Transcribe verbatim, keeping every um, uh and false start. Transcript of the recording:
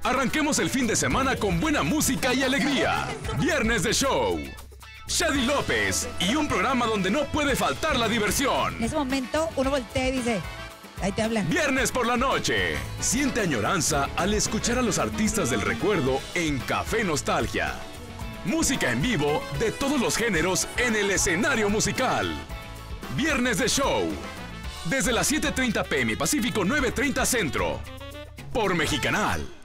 Arranquemos el fin de semana con buena música y alegría. Viernes de Show. Shady López y un programa donde no puede faltar la diversión. En ese momento uno voltea y dice, ahí te hablan. Viernes por la noche. Siente añoranza al escuchar a los artistas del recuerdo en Café Nostalgia. Música en vivo de todos los géneros en el escenario musical. Viernes de Show. Desde las siete treinta p m Pacífico, nueve treinta Centro. Por Mexicanal.